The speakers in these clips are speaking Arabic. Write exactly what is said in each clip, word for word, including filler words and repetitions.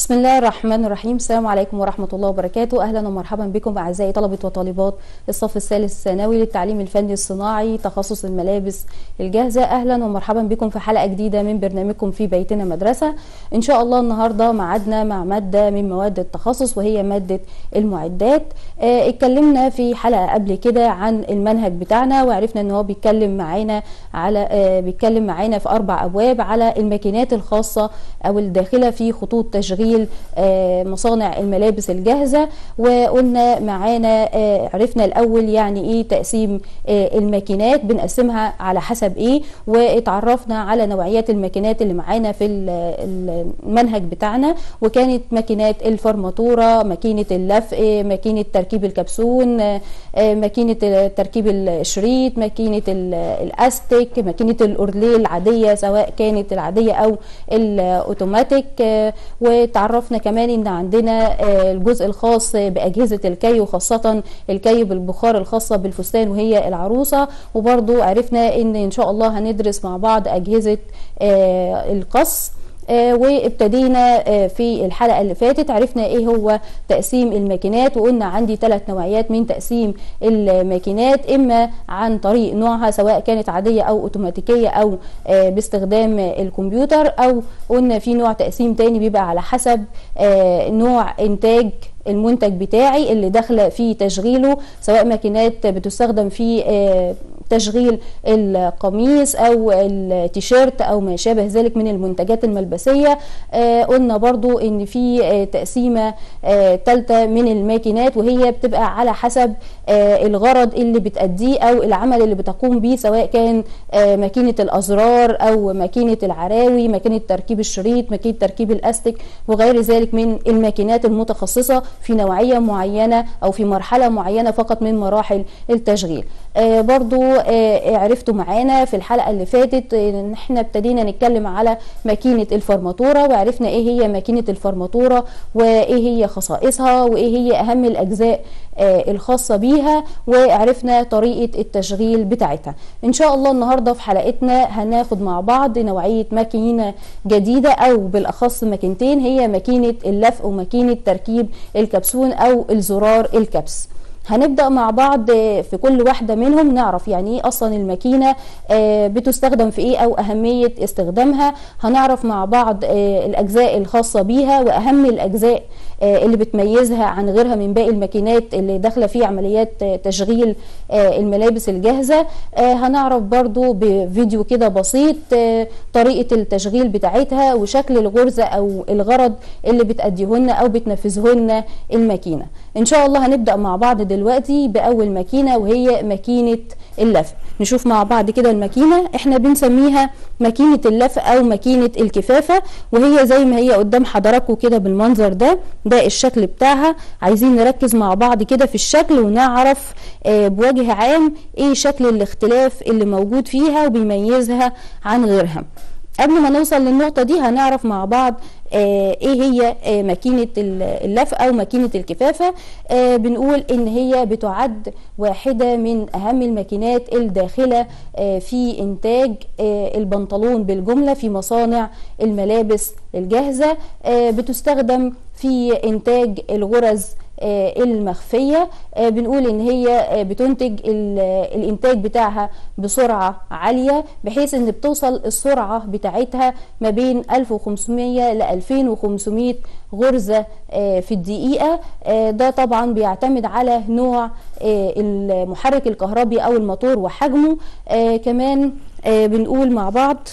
بسم الله الرحمن الرحيم. السلام عليكم ورحمة الله وبركاته. أهلا ومرحبا بكم أعزائي طلبة وطالبات الصف الثالث الثانوي للتعليم الفني الصناعي تخصص الملابس الجاهزة. أهلا ومرحبا بكم في حلقة جديدة من برنامجكم في بيتنا مدرسة. إن شاء الله النهاردة معادنا مع مادة من مواد التخصص وهي مادة المعدات. اه اتكلمنا في حلقة قبل كده عن المنهج بتاعنا وعرفنا ان هو بيتكلم معانا على اه بيتكلم معانا في أربع أبواب على الماكينات الخاصة أو الداخلة في خطوط تشغيل مصانع الملابس الجاهزة. وقلنا معانا عرفنا الأول يعني إيه تقسيم الماكينات، بنقسمها على حسب إيه، واتعرفنا على نوعيات الماكينات اللي معانا في المنهج بتاعنا، وكانت ماكينات الفرماتورة، ماكينة اللفق، ماكينة تركيب الكبسون، ماكينة تركيب الشريط، ماكينة الأستيك، ماكينة الأورليه العادية سواء كانت العادية أو الأوتوماتيك. وتعرفنا كمان ان عندنا الجزء الخاص باجهزه الكي وخاصه الكي بالبخار الخاصه بالفستان وهي العروسه، وبرضو عرفنا ان ان شاء الله هندرس مع بعض اجهزه القص. آه وابتدينا آه في الحلقة اللي فاتت عرفنا ايه هو تقسيم الماكينات، وقلنا عندي ثلاث نوعيات من تقسيم الماكينات، اما عن طريق نوعها سواء كانت عادية او اوتوماتيكية او آه باستخدام الكمبيوتر، او قلنا في نوع تقسيم تاني بيبقى على حسب نوع انتاج المنتج بتاعي اللي داخله في تشغيله، سواء ماكينات بتستخدم في تشغيل القميص او التيشيرت او ما شابه ذلك من المنتجات الملبسيه. قلنا برضو ان في تقسيمه ثالثه من الماكينات وهي بتبقى على حسب الغرض اللي بتأديه او العمل اللي بتقوم به، سواء كان ماكينه الازرار او ماكينه العراوي، ماكينه تركيب الشريط، ماكينه تركيب الاستيك وغير ذلك من الماكينات المتخصصه في نوعية معينة أو في مرحلة معينة فقط من مراحل التشغيل. آه برضو آه عرفتوا معانا في الحلقة اللي فاتت ان احنا ابتدينا نتكلم على ماكينة الفرماتورة، وعرفنا ايه هي ماكينة الفرماتورة وايه هي خصائصها وايه هي اهم الاجزاء آه الخاصة بيها، وعرفنا طريقة التشغيل بتاعتها. ان شاء الله النهاردة في حلقتنا هناخد مع بعض نوعية ماكينة جديدة او بالاخص ماكينتين، هي ماكينة اللفق وماكينة تركيب الكبسون او الزرار الكبس. هنبدأ مع بعض في كل واحدة منهم نعرف يعني ايه اصلا الماكينة بتستخدم في ايه او اهمية استخدامها. هنعرف مع بعض الاجزاء الخاصة بيها واهم الاجزاء اللي بتميزها عن غيرها من باقي الماكينات اللي داخله في عمليات تشغيل الملابس الجاهزة. هنعرف برضو بفيديو كده بسيط طريقة التشغيل بتاعتها وشكل الغرزة او الغرض اللي بتأديهن او بتنفذهن الماكينة. ان شاء الله هنبدأ مع بعض دلوقتي بأول ماكينة وهي ماكينة اللفق. نشوف مع بعض كده الماكينة، احنا بنسميها ماكينة اللفق او ماكينة الكفافة، وهي زي ما هي قدام حضراتكم كده بالمنظر ده، ده الشكل بتاعها. عايزين نركز مع بعض كده في الشكل ونعرف اه بوجه عام ايه شكل الاختلاف اللي موجود فيها وبيميزها عن غيرها. قبل ما نوصل للنقطة دي هنعرف مع بعض آه ايه هي آه ماكينة اللفق او ماكينة الكفافة. آه بنقول ان هي بتعد واحدة من اهم الماكينات الداخلة آه في انتاج آه البنطلون بالجملة في مصانع الملابس الجاهزة. آه بتستخدم في انتاج الغرز آه المخفية. آه بنقول ان هي آه بتنتج الانتاج بتاعها بسرعة عالية، بحيث ان بتوصل السرعة بتاعتها ما بين ألف وخمسمية ل ألفين وخمسمية غرزة آه في الدقيقة. آه ده طبعا بيعتمد على نوع آه المحرك الكهربي او الموتور وحجمه. آه كمان آه بنقول مع بعض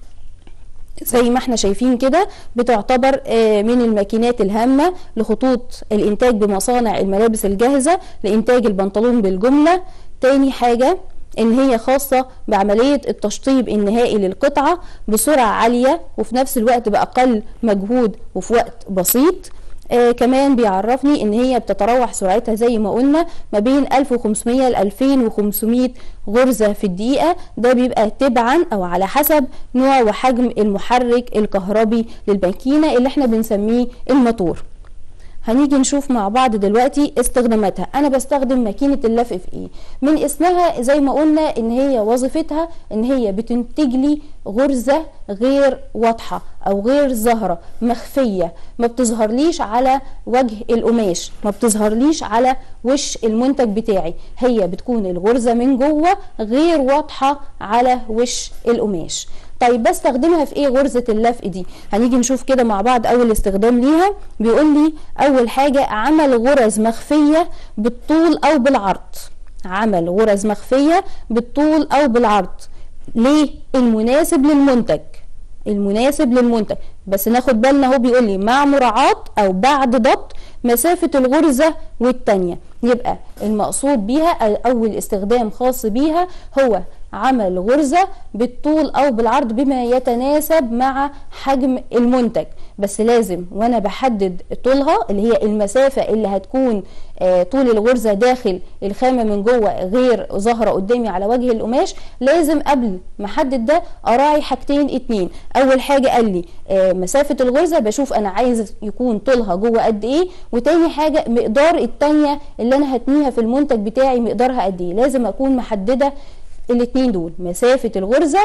زي ما احنا شايفين كده بتعتبر من الماكينات الهامة لخطوط الانتاج بمصانع الملابس الجاهزة لانتاج البنطلون بالجملة. تاني حاجة ان هي خاصة بعملية التشطيب النهائي للقطعة بسرعة عالية وفي نفس الوقت بأقل مجهود وفي وقت بسيط. آه كمان بيعرفني ان هي بتتراوح سرعتها زي ما قلنا ما بين ألف وخمسمية ل ألفين وخمسمية غرزة في الدقيقة، ده بيبقى تبعا او على حسب نوع وحجم المحرك الكهربي للماكينة اللي احنا بنسميه الموتور. هنيجي نشوف مع بعض دلوقتي استخداماتها. انا بستخدم ماكينة اللف في ايه؟ من اسمها زي ما قلنا ان هي وظيفتها ان هي بتنتج لي غرزة غير واضحة او غير ظاهرة، مخفية، ما بتظهرليش على وجه القماش، ما بتظهرليش على وش المنتج بتاعي، هي بتكون الغرزة من جوه غير واضحة على وش القماش. طيب بستخدمها في ايه غرزة اللفق دي؟ هنيجي نشوف كده مع بعض اول استخدام ليها. بيقول لي اول حاجة عمل غرز مخفية بالطول او بالعرض. عمل غرز مخفية بالطول او بالعرض. ليه؟ المناسب للمنتج، المناسب للمنتج. بس ناخد بالنا، هو بيقول لي مع مراعاة او بعد ضبط مسافة الغرزة والتانية. يبقى المقصود بيها اول استخدام خاص بيها هو عمل غرزة بالطول او بالعرض بما يتناسب مع حجم المنتج. بس لازم وانا بحدد طولها اللي هي المسافة اللي هتكون آه طول الغرزة داخل الخامة من جوه غير ظاهرة قدامي على وجه القماش، لازم قبل ما احدد ده اراعي حاجتين اتنين. اول حاجة قال لي آه مسافة الغرزة، بشوف انا عايز يكون طولها جوه قد ايه، وتاني حاجة مقدار التانية اللي انا هتنيها في المنتج بتاعي مقدارها قد ايه. لازم اكون محددة الاتنين دول، مسافة الغرزة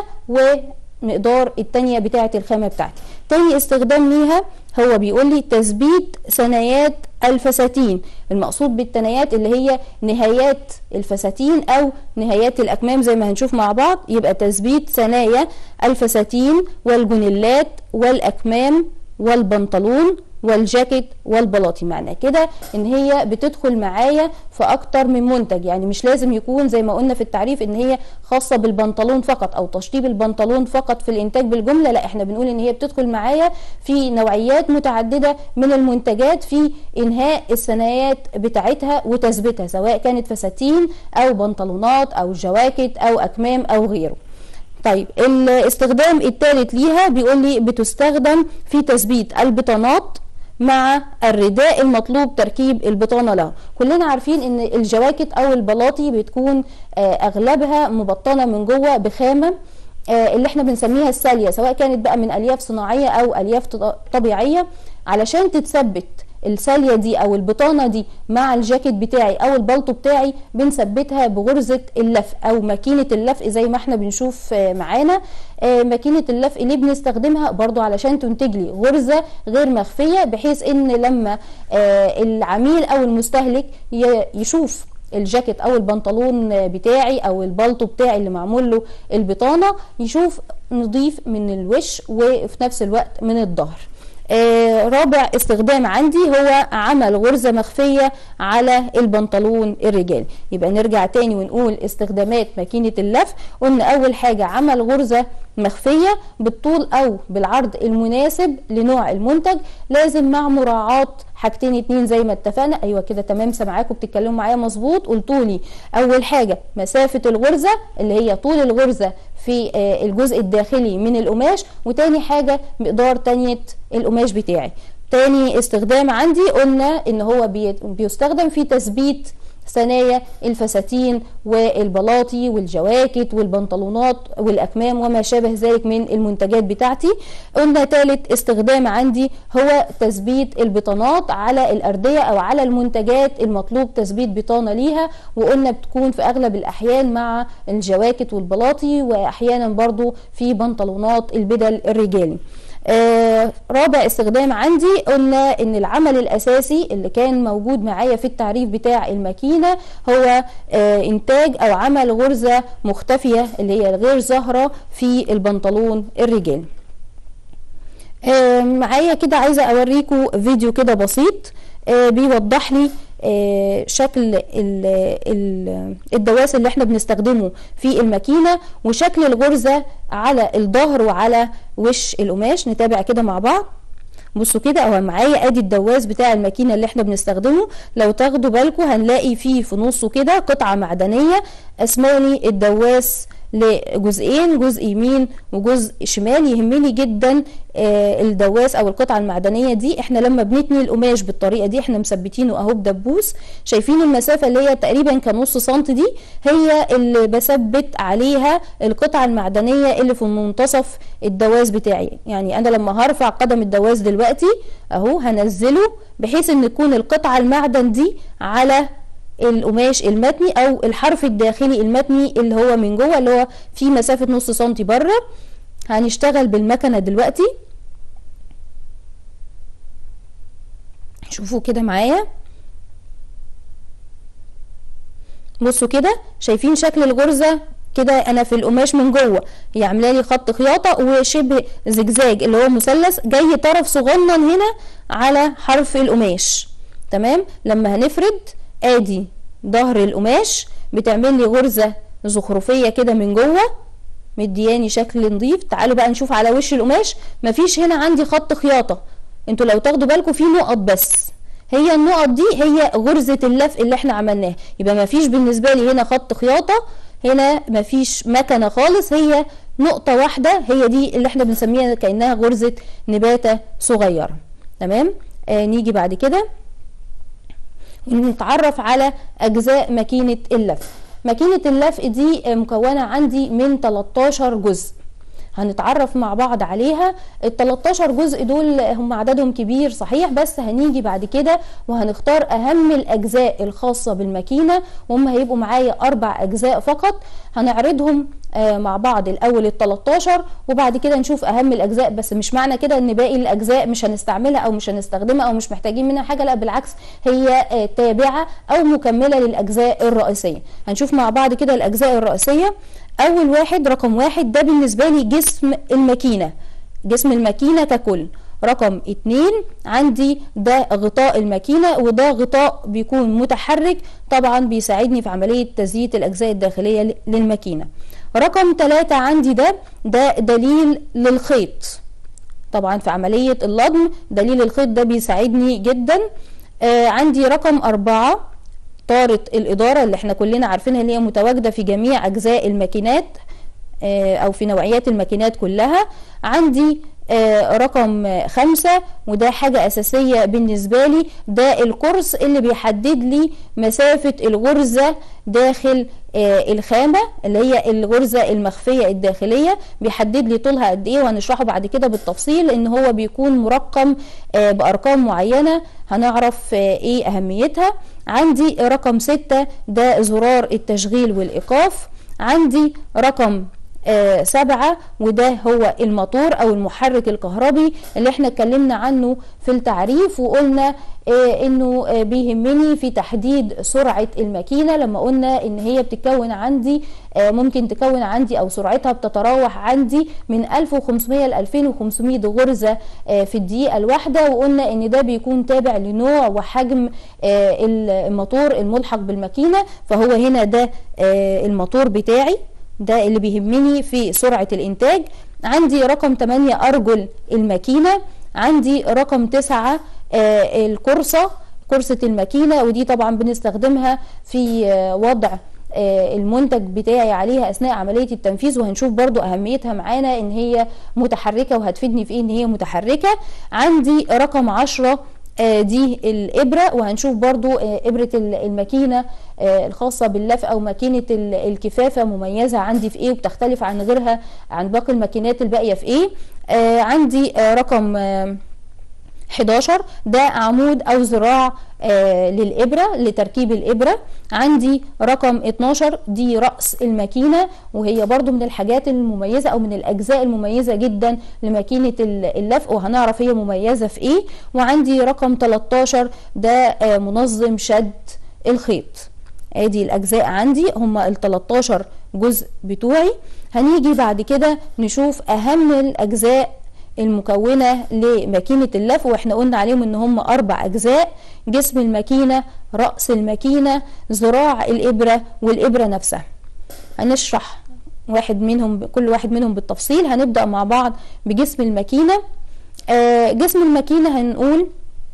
ومقدار التانية بتاعة الخامة بتاعتي. تاني استخدام ليها هو بيقول لي تثبيت ثنايات الفساتين. المقصود بالثنايات اللي هي نهايات الفساتين او نهايات الاكمام زي ما هنشوف مع بعض. يبقى تثبيت ثنايا الفساتين والجونيلات والاكمام والبنطلون والجاكيت والبلاطي. معنى كده ان هي بتدخل معايا في اكتر من منتج، يعني مش لازم يكون زي ما قلنا في التعريف ان هي خاصة بالبنطلون فقط او تشطيب البنطلون فقط في الانتاج بالجملة. لا، احنا بنقول ان هي بتدخل معايا في نوعيات متعددة من المنتجات في انهاء الثنايات بتاعتها وتثبيتها، سواء كانت فساتين او بنطلونات او جواكت او اكمام او غيره. طيب الاستخدام الثالث ليها بيقول لي بتستخدم في تثبيت البطانات مع الرداء المطلوب تركيب البطانه له. كلنا عارفين ان الجواكت او البلاطي بتكون اغلبها مبطنه من جوه بخامه اللي احنا بنسميها الساليه، سواء كانت بقى من الياف صناعيه او الياف طبيعيه. علشان تتثبت الساليه دي او البطانه دي مع الجاكيت بتاعي او البلطو بتاعي بنثبتها بغرزه اللفق او ماكينه اللفق زي ما احنا بنشوف معانا. ماكينه اللفق اللي بنستخدمها برضو علشان تنتج لي غرزه غير مخفيه، بحيث ان لما العميل او المستهلك يشوف الجاكيت او البنطلون بتاعي او البلطو بتاعي اللي معمول له البطانه يشوف نضيف من الوش وفي نفس الوقت من الظهر. آه رابع استخدام عندي هو عمل غرزة مخفية على البنطلون الرجالي. يبقى نرجع تاني ونقول استخدامات ماكينة اللف. قلنا اول حاجة عمل غرزة مخفية بالطول او بالعرض المناسب لنوع المنتج، لازم مع مراعاة حاجتين اتنين زي ما اتفقنا. ايوه كده تمام، سامعاكم بتتكلموا معايا مظبوط. قلتولي اول حاجة مسافة الغرزة اللي هي طول الغرزة في الجزء الداخلي من القماش، وتاني حاجة مقدار تانية القماش بتاعي. تاني استخدام عندي قلنا ان هو بيستخدم في تثبيت ثنايا الفساتين والبلاطي والجواكت والبنطلونات والاكمام وما شابه ذلك من المنتجات بتاعتي. قلنا ثالث استخدام عندي هو تثبيت البطانات على الارديه او على المنتجات المطلوب تثبيت بطانه ليها، وقلنا بتكون في اغلب الاحيان مع الجواكت والبلاطي واحيانا برضو في بنطلونات البدل الرجالي. آه رابع استخدام عندي قلنا ان العمل الاساسي اللي كان موجود معايا في التعريف بتاع الماكينه هو آه انتاج او عمل غرزه مختفيه اللي هي غير ظاهره في البنطلون الرجالي. آه معايا كده عايزه اوريكم فيديو كده بسيط آه بيوضح لي آه شكل الدواس اللي احنا بنستخدمه في الماكينه وشكل الغرزه على الظهر وعلى وش القماش. نتابع كده مع بعض. بصوا كده اهو معايا ادي الدواس بتاع الماكينه اللي احنا بنستخدمه. لو تاخدوا بالكم هنلاقي فيه في نصه كده قطعه معدنيه اسمها الدواس لجزئين، جزء يمين وجزء شمال. يهمني جدا آه الدواس او القطعه المعدنيه دي. احنا لما بنتني القماش بالطريقه دي احنا مثبتينه اهو بدبوس، شايفين المسافه اللي هي تقريبا كنص سنتي دي هي اللي بثبت عليها القطعه المعدنيه اللي في منتصف الدواس بتاعي. يعني انا لما هرفع قدم الدواس دلوقتي اهو هنزله بحيث ان تكون القطعه المعدن دي على القماش المتني او الحرف الداخلي المتني اللي هو من جوه، اللي هو في مسافه نص سنتي بره. هنشتغل بالمكنه دلوقتي، شوفوا كده معايا، بصوا كده شايفين شكل الغرزه كده. انا في القماش من جوه هي عامله لي خط خياطه وشبه زجزاج اللي هو مثلث، جاي طرف صغنن هنا على حرف القماش. تمام. لما هنفرد ادي ظهر القماش بتعمل لي غرزه زخرفيه كده من جوه مدياني شكل نظيف. تعالوا بقى نشوف على وش القماش، مفيش هنا عندي خط خياطه. انتوا لو تاخدوا بالكم في نقط بس، هي النقط دي هي غرزه اللف اللي احنا عملناها. يبقى مفيش بالنسبه لي هنا خط خياطه، هنا مفيش مكنه خالص، هي نقطه واحده هي دي اللي احنا بنسميها كانها غرزه نباته صغيره. تمام. آه نيجي بعد كده ونتعرف على اجزاء ماكينه اللف. ماكينه اللف دي مكونه عندي من تلتاشر جزء، هنتعرف مع بعض عليها. ال تلتاشر جزء دول هم عددهم كبير صحيح، بس هنيجي بعد كده وهنختار اهم الاجزاء الخاصه بالماكينه، وهم هيبقوا معايا اربع اجزاء فقط. هنعرضهم آه مع بعض الاول ال تلتاشر وبعد كده نشوف اهم الاجزاء. بس مش معنى كده ان باقي الاجزاء مش هنستعملها او مش هنستخدمها او مش محتاجين منها حاجه، لا بالعكس هي آه تابعه او مكمله للاجزاء الرئيسيه. هنشوف مع بعض كده الاجزاء الرئيسيه. اول واحد رقم واحد ده بالنسبه لي جسم الماكينه، جسم الماكينه ككل. رقم اتنين عندي ده غطاء الماكينه، وده غطاء بيكون متحرك طبعا بيساعدني في عمليه تزييت الاجزاء الداخليه للماكينه. رقم تلاتة عندي ده ده دليل للخيط، طبعا في عمليه اللضم دليل الخيط ده بيساعدني جدا. آه عندي رقم أربعة طارة الإدارة اللي احنا كلنا عارفينها اللي هي متواجدة في جميع أجزاء الماكينات أو في نوعيات الماكينات كلها. عندي رقم خمسة وده حاجة أساسية بالنسبة لي، ده القرص اللي بيحدد لي مسافة الغرزة داخل الخامة اللي هي الغرزة المخفية الداخلية، بيحدد لي طولها قد ايه، وهنشرحه بعد كده بالتفصيل ان هو بيكون مرقم بأرقام معينة هنعرف ايه أهميتها. عندي رقم ستة ده زرار التشغيل والإيقاف. عندي رقم آه سبعة وده هو الموتور او المحرك الكهربي اللي احنا اتكلمنا عنه في التعريف، وقلنا آه انه آه بيهمني في تحديد سرعة الماكينة. لما قلنا ان هي بتتكون عندي آه ممكن تكون عندي او سرعتها بتتراوح عندي من ألف وخمسمية ل ألفين وخمسمية غرزة آه في الدقيقة الواحدة، وقلنا ان ده بيكون تابع لنوع وحجم آه الموتور الملحق بالماكينة. فهو هنا ده آه الموتور بتاعي، ده اللي بيهمني في سرعة الانتاج. عندي رقم تمانية ارجل الماكينة. عندي رقم تسعة آه الكرسة، كرسة الماكينة، ودي طبعا بنستخدمها في آه وضع آه المنتج بتاعي عليها اثناء عملية التنفيذ، وهنشوف برضو اهميتها معانا ان هي متحركة وهتفيدني في ايه ان هي متحركة. عندي رقم عشرة آه دي الإبرة، وهنشوف برضو آه إبرة الماكينة آه الخاصة باللف أو ماكينة الكفافة مميزة عندي في إيه وبتختلف عن غيرها عن باقي الماكينات الباقية في إيه. آه عندي آه رقم آه حداشر ده عمود أو ذراع آه للإبرة لتركيب الإبرة. عندي رقم اتناشر دي رأس الماكينة، وهي برضو من الحاجات المميزة أو من الأجزاء المميزة جدا لماكينة اللف، وهنعرف هي مميزة في إيه. وعندي رقم تلتاشر ده آه منظم شد الخيط. ادي الأجزاء عندي هم ال تلتاشر جزء بتوعي. هنيجي بعد كده نشوف أهم الأجزاء المكونة لماكينة اللف، واحنا قلنا عليهم ان هم اربع اجزاء: جسم الماكينة، رأس الماكينة، ذراع الابرة، والابرة نفسها. هنشرح واحد منهم كل واحد منهم بالتفصيل. هنبدأ مع بعض بجسم الماكينة. آه جسم الماكينة هنقول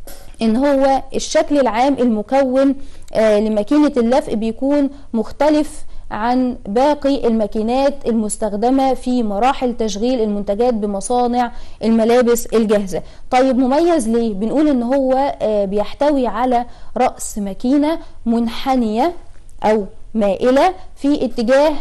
ان هو الشكل العام المكون آه لماكينة اللف بيكون مختلف عن باقي الماكينات المستخدمة في مراحل تشغيل المنتجات بمصانع الملابس الجاهزة. طيب مميز ليه؟ بنقول ان هو بيحتوي على رأس ماكينة منحنية او مائلة في اتجاه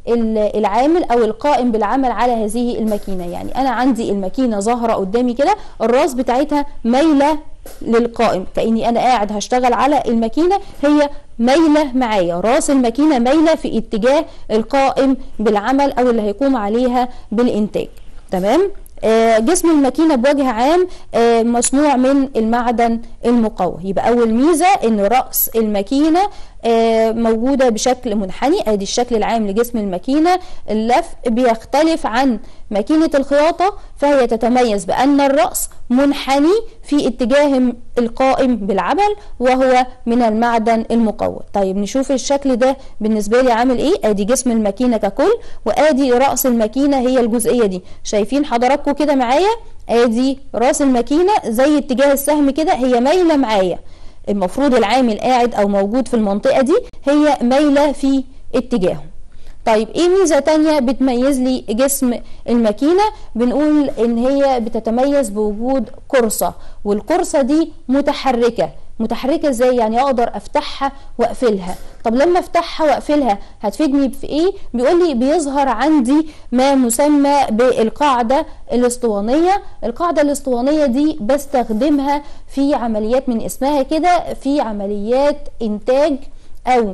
العامل او القائم بالعمل على هذه الماكينة. يعني انا عندي الماكينة ظاهرة قدامي كده، الراس بتاعتها مايلة للقائم، كأني انا قاعد هشتغل على الماكينة هي مايلة معايا، راس الماكينة مايلة في اتجاه القائم بالعمل او اللي هيقوم عليها بالانتاج. تمام. آه جسم الماكينة بوجه عام آه مصنوع من المعدن المقوى. يبقى اول ميزة ان رأس الماكينة آه موجودة بشكل منحني، ادي الشكل العام لجسم الماكينة. اللف بيختلف عن ماكينة الخياطة، فهي تتميز بان الرأس منحني في اتجاه القائم بالعمل وهو من المعدن المقوى. طيب نشوف الشكل ده بالنسبة لي عامل ايه. ادي جسم الماكينة ككل، وادي رأس الماكينة هي الجزئية دي. شايفين حضراتكم كده معايا؟ ادي راس الماكينة زي اتجاه السهم كده، هي مايلة معايا. المفروض العامل قاعد او موجود في المنطقة دي هي مايلة في اتجاهه. طيب ايه ميزة تانية بتميز لي جسم الماكينة؟ بنقول ان هي بتتميز بوجود قرصة، والقرصة دي متحركة. متحركة ازاي؟ يعني اقدر افتحها واقفلها. طب لما افتحها واقفلها هتفيدني في ايه؟ بيقول لي بيظهر عندي ما مسمى بالقاعدة الاسطوانية. القاعدة الاسطوانية دي بستخدمها في عمليات من اسمها كده، في عمليات انتاج او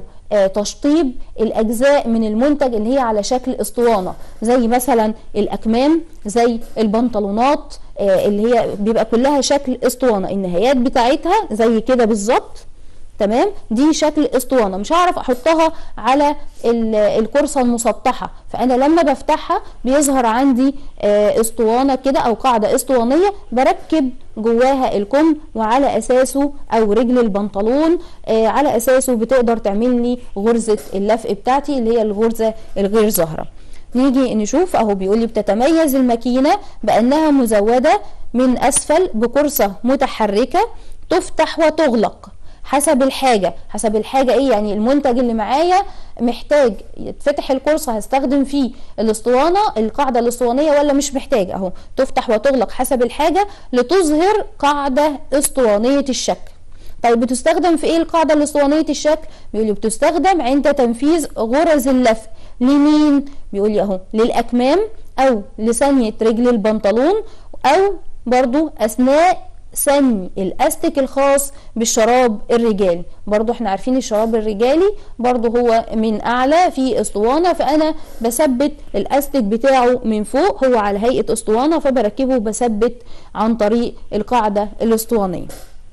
تشطيب الأجزاء من المنتج اللي هي على شكل اسطوانة، زي مثلا الأكمام، زي البنطلونات اللي هي بيبقى كلها شكل اسطوانة، النهايات بتاعتها زي كده بالظبط. تمام. دي شكل اسطوانة، مش هعرف احطها على القرصة المسطحة، فانا لما بفتحها بيظهر عندي اسطوانة كده او قاعدة اسطوانية بركب جواها الكم، وعلى اساسه او رجل البنطلون على اساسه بتقدر تعمل لي غرزة اللفق بتاعتي اللي هي الغرزة الغير ظاهرة. نيجي نشوف اهو، بيقول لي بتتميز الماكينة بانها مزودة من اسفل بقرصة متحركة تفتح وتغلق حسب الحاجة. حسب الحاجة ايه؟ يعني المنتج اللي معايا محتاج يتفتح القرصة هستخدم فيه الاسطوانة القاعدة الاسطوانية، ولا مش محتاج؟ اهو تفتح وتغلق حسب الحاجة لتظهر قاعدة اسطوانية الشكل. طيب بتستخدم في ايه القاعدة الاسطوانية الشكل؟ بيقول لي بتستخدم عند تنفيذ غرز اللف. لمين؟ بيقول لي اهو للأكمام او لثانية رجل البنطلون، او برضو اثناء ثني الاستك الخاص بالشراب الرجالي. برضو احنا عارفين الشراب الرجالي برضو هو من اعلى في اسطوانة، فانا بثبت الاستك بتاعه من فوق، هو على هيئة اسطوانة، فبركبه بثبت عن طريق القاعدة الاسطوانية.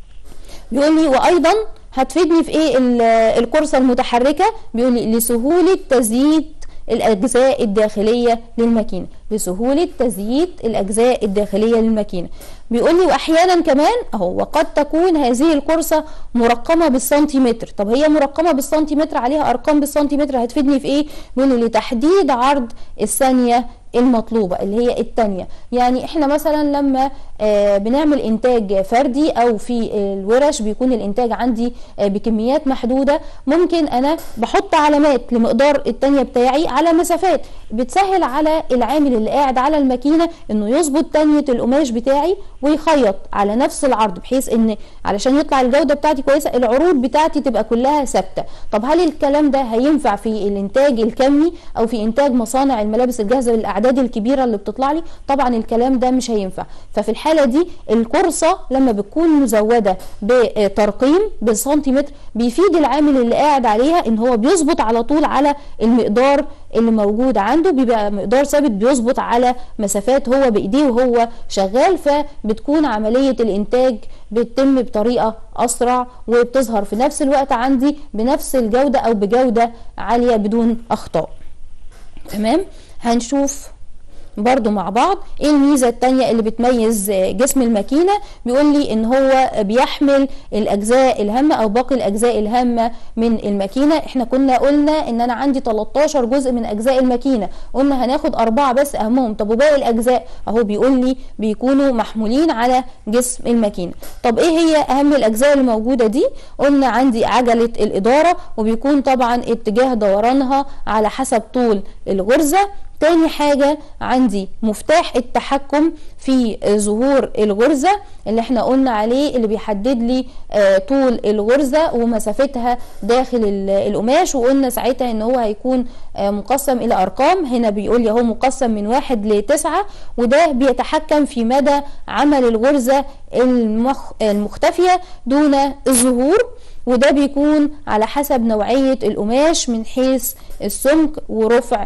بيقول لي وايضا هتفيدني في ايه القرصة المتحركة؟ بيقول لي لسهولة تزييت الأجزاء الداخلية للماكينة، لسهولة تزييت الأجزاء الداخلية للماكينة. بيقول لي وأحيانا كمان أهو وقد تكون هذه القرصة مرقمة بالسنتيمتر. طب هي مرقمة بالسنتيمتر، عليها أرقام بالسنتيمتر، هتفيدني في إيه؟ بيقول لي لتحديد عرض الثانية المطلوبة اللي هي التانية. يعني احنا مثلا لما آه بنعمل انتاج فردي او في الورش بيكون الانتاج عندي آه بكميات محدودة، ممكن انا بحط علامات لمقدار التانية بتاعي على مسافات بتسهل على العامل اللي قاعد على الماكينة انه يظبط تانية القماش بتاعي ويخيط على نفس العرض، بحيث ان علشان يطلع الجودة بتاعتي كويسة العروض بتاعتي تبقى كلها ثابتة. طب هل الكلام ده هينفع في الانتاج الكمي او في انتاج مصانع الملابس الجاهزة للاعداد الكبيرة اللي بتطلع لي؟ طبعا الكلام ده مش هينفع. ففي الحالة دي القرصة لما بتكون مزودة بترقيم بالسنتيمتر بيفيد العامل اللي قاعد عليها ان هو بيظبط على طول على المقدار اللي موجود عنده، بيبقى مقدار ثابت بيظبط على مسافات هو بايديه وهو شغال، فبتكون عملية الانتاج بتتم بطريقة اسرع وبتظهر في نفس الوقت عندي بنفس الجودة او بجودة عالية بدون اخطاء. تمام. هنشوف برضو مع بعض ايه الميزة التانية اللي بتميز جسم الماكينة؟ بيقول لي ان هو بيحمل الاجزاء الهامة او باقي الاجزاء الهامة من الماكينة. احنا كنا قلنا ان انا عندي تلتاشر جزء من اجزاء الماكينة، قلنا هناخد اربعة بس اهمهم. طب وباقي الاجزاء اهو بيقول لي بيكونوا محمولين على جسم الماكينة. طب ايه هي اهم الاجزاء اللي موجودة دي؟ قلنا عندي عجلة الادارة، وبيكون طبعا اتجاه دورانها على حسب طول الغرزة. تاني حاجة عندي مفتاح التحكم في ظهور الغرزة اللي احنا قلنا عليه، اللي بيحدد لي آه طول الغرزة ومسافتها داخل القماش، وقلنا ساعتها ان هو هيكون آه مقسم الى ارقام. هنا بيقول لي هو مقسم من واحد لتسعة، وده بيتحكم في مدى عمل الغرزة المخ المختفية دون الظهور، وده بيكون على حسب نوعية القماش من حيث السمك ورفع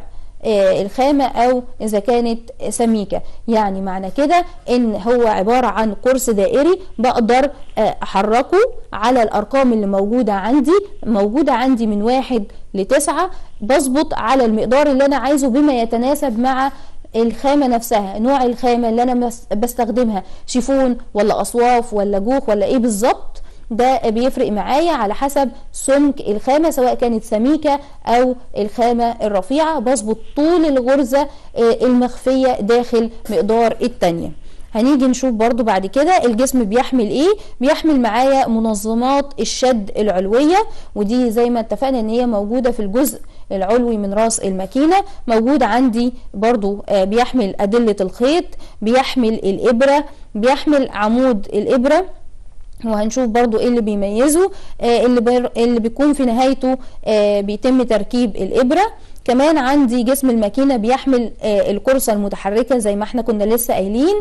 الخامة او اذا كانت سميكة. يعني معنى كده ان هو عبارة عن قرص دائري بقدر احركه على الارقام اللي موجودة عندي موجودة عندي من واحد لتسعة، بظبط على المقدار اللي انا عايزه بما يتناسب مع الخامة نفسها، نوع الخامة اللي انا بستخدمها، شيفون ولا اصواف ولا جوخ ولا ايه بالظبط. ده بيفرق معايا على حسب سمك الخامة سواء كانت سميكة او الخامة الرفيعة. بظبط طول الغرزة المخفية داخل مقدار التانية. هنيجي نشوف برضو بعد كده الجسم بيحمل ايه. بيحمل معايا منظمات الشد العلوية، ودي زي ما اتفقنا ان هي موجودة في الجزء العلوي من راس الماكينة. موجود عندي برضو بيحمل أدلة الخيط، بيحمل الإبرة، بيحمل عمود الإبرة، وهنشوف برضو ايه اللي بيميزه. آه اللي, بير... اللي بيكون في نهايته آه بيتم تركيب الإبرة. كمان عندي جسم الماكينة بيحمل آه القرصة المتحركة زي ما احنا كنا لسه قايلين،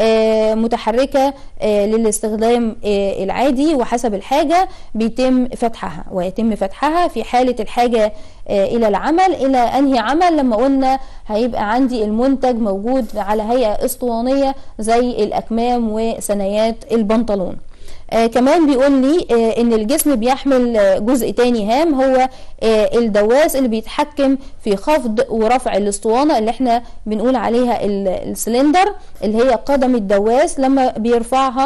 آه متحركة آه للاستخدام آه العادي، وحسب الحاجة بيتم فتحها، ويتم فتحها في حالة الحاجة آه الى العمل. الى انهي عمل؟ لما قلنا هيبقى عندي المنتج موجود على هيئة اسطوانية زي الأكمام وثنايات البنطلون. آه كمان بيقول لي آه ان الجسم بيحمل آه جزء تاني هام، هو آه الدواس اللي بيتحكم في خفض ورفع الاسطوانة اللي احنا بنقول عليها السلندر، اللي هي قدم الدواس لما بيرفعها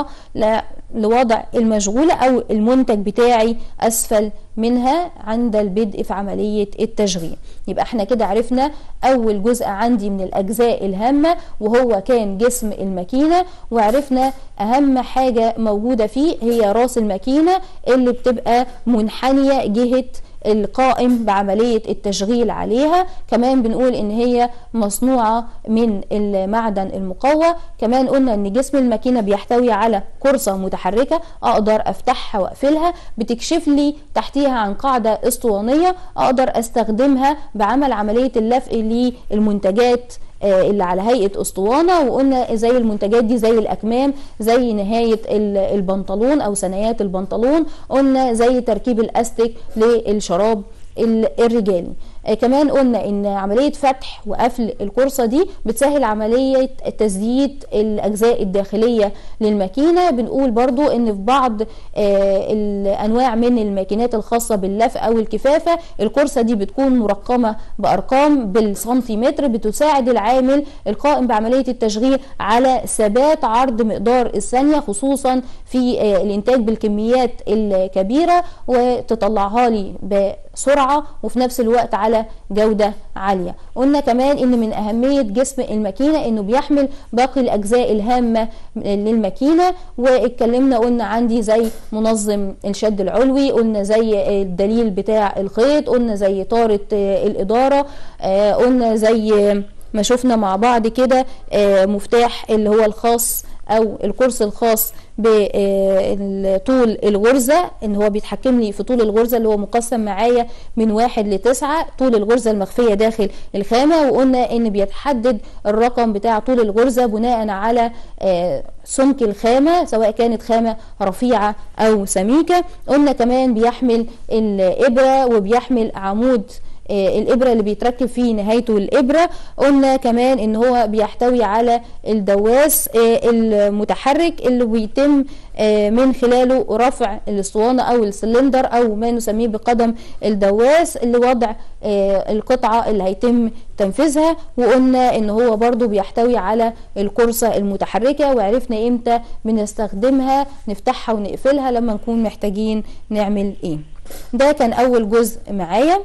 لوضع المشغولة او المنتج بتاعي اسفل منها عند البدء في عملية التشغيل. يبقى احنا كده عرفنا اول جزء عندي من الاجزاء الهامة وهو كان جسم الماكينة، وعرفنا اهم حاجة موجودة فيه هي راس الماكينة اللي بتبقى منحنية جهة القائم بعملية التشغيل عليها. كمان بنقول ان هي مصنوعة من المعدن المقوى. كمان قلنا ان جسم الماكينة بيحتوي على قرصة متحركة اقدر افتحها واقفلها، بتكشف لي تحتيها عن قاعدة اسطوانية اقدر استخدمها بعمل عملية اللفق للمنتجات اللي على هيئة اسطوانة. وقلنا زي المنتجات دي زي الأكمام، زي نهاية البنطلون أو ثنايات البنطلون، قلنا زي تركيب الأستك للشراب الرجالي. كمان قلنا ان عملية فتح وقفل القرصة دي بتسهل عملية تزييت الاجزاء الداخلية للماكينة. بنقول برضو ان في بعض الانواع من الماكينات الخاصة باللف او الكفافة القرصة دي بتكون مرقمة بارقام بالسنتيمتر، بتساعد العامل القائم بعملية التشغيل على ثبات عرض مقدار الثانية، خصوصا في الانتاج بالكميات الكبيرة، وتطلعها لي بسرعة وفي نفس الوقت على جودة عالية. قلنا كمان ان من اهمية جسم الماكينة انه بيحمل باقي الاجزاء الهامة للماكينة، واتكلمنا قلنا عندي زي منظم الشد العلوي، قلنا زي الدليل بتاع الخيط، قلنا زي طارة الادارة، قلنا زي ما شفنا مع بعض كده مفتاح اللي هو الخاص او القرص الخاص بطول الغرزة، ان هو بيتحكم لي في طول الغرزة اللي هو مقسم معايا من واحد لتسعة، طول الغرزة المخفية داخل الخامة. وقلنا ان بيتحدد الرقم بتاع طول الغرزة بناء على سمك الخامة سواء كانت خامة رفيعة او سميكة. قلنا كمان بيحمل الابرة وبيحمل عمود الابره اللي بيتركب في نهايته الابره. قلنا كمان ان هو بيحتوي على الدواس المتحرك اللي بيتم من خلاله رفع الاسطوانه او السلندر او ما نسميه بقدم الدواس لوضع القطعه اللي هيتم تنفيذها. وقلنا ان هو برضو بيحتوي على القرصه المتحركه، وعرفنا امتى بنستخدمها، نفتحها ونقفلها لما نكون محتاجين نعمل ايه. ده كان اول جزء معايا.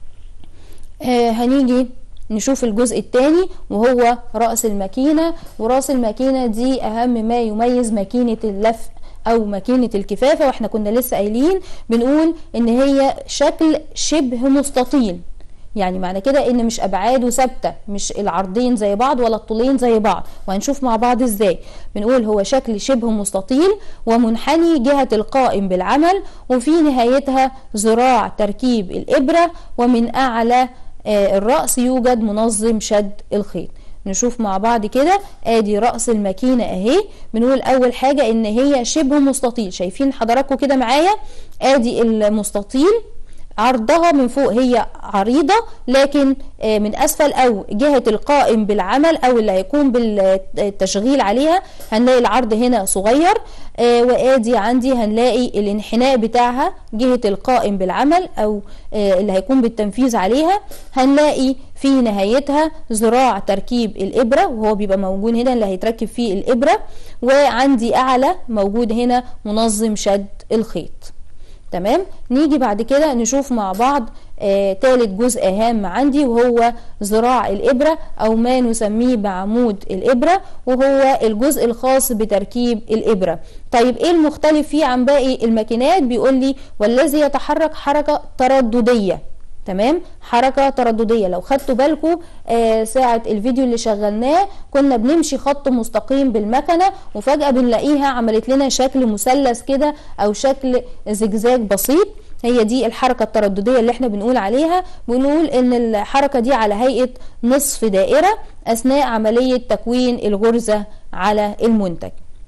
آه هنيجي نشوف الجزء الثاني وهو رأس الماكينة. ورأس الماكينة دي اهم ما يميز ماكينة اللف او ماكينة الكفافة، واحنا كنا لسه قايلين بنقول ان هي شكل شبه مستطيل، يعني معنى كده ان مش ابعاده ثابته، مش العرضين زي بعض ولا الطولين زي بعض، وهنشوف مع بعض ازاي. بنقول هو شكل شبه مستطيل ومنحني جهه القائم بالعمل، وفي نهايتها ذراع تركيب الابره، ومن اعلى آه الراس يوجد منظم شد الخيط. نشوف مع بعض كده. ادي رأس الماكينة اهي. بنقول اول حاجه ان هي شبه مستطيل، شايفين حضراتكم كده معايا؟ ادي المستطيل عرضها من فوق هي عريضة، لكن من أسفل أو جهة القائم بالعمل أو اللي هيكون بالتشغيل عليها هنلاقي العرض هنا صغير، وآدي عندي هنلاقي الانحناء بتاعها جهة القائم بالعمل أو اللي هيكون بالتنفيذ عليها. هنلاقي في نهايتها ذراع تركيب الإبرة، وهو بيبقى موجود هنا اللي هيتركب فيه الإبرة، وعندي أعلى موجود هنا منظم شد الخيط. تمام. نيجي بعد كده نشوف مع بعض آه تالت جزء هام عندي، وهو ذراع الإبرة أو ما نسميه بعمود الإبرة، وهو الجزء الخاص بتركيب الإبرة. طيب إيه المختلف فيه عن باقي الماكينات؟ بيقول لي والذي يتحرك حركة ترددية. تمام، حركة ترددية. لو خدتوا بالكم آه ساعة الفيديو اللي شغلناه كنا بنمشي خط مستقيم بالمكنة، وفجأة بنلاقيها عملت لنا شكل مثلث كده او شكل زجزاج بسيط. هي دي الحركة الترددية اللي احنا بنقول عليها. بنقول ان الحركة دي على هيئة نصف دائرة اثناء عملية تكوين الغرزة على المنتج.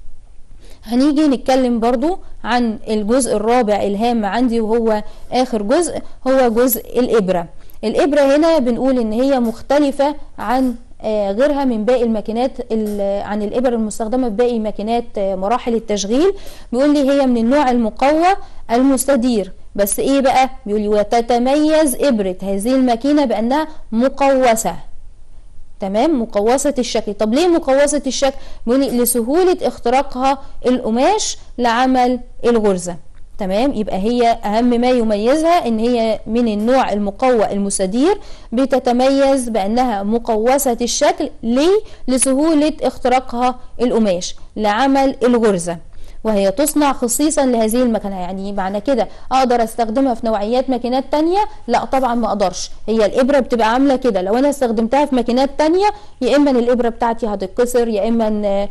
هنيجي نتكلم برضو عن الجزء الرابع الهام عندي، وهو آخر جزء، هو جزء الإبرة. الإبرة هنا بنقول إن هي مختلفة عن غيرها من باقي الماكينات، عن الإبر المستخدمة في باقي ماكينات مراحل التشغيل. بيقول لي هي من النوع المقوى المستدير، بس إيه بقى؟ بيقول لي وتتميز إبرة هذه الماكينة بأنها مقوسة. تمام، مقوسة الشكل. طب ليه مقوسة الشكل؟ لسهولة اختراقها القماش لعمل الغرزة. تمام، يبقى هي اهم ما يميزها ان هي من النوع المقوى المستدير، بتتميز بانها مقوسة الشكل. ليه؟ لسهولة اختراقها القماش لعمل الغرزة، وهي تصنع خصيصا لهذه المكنه. يعني معنى كده اقدر استخدمها في نوعيات ماكينات تانية؟ لا طبعا ما اقدرش. هي الابره بتبقى عامله كده، لو انا استخدمتها في ماكينات تانية يا اما الابره بتاعتي هتتكسر، يا اما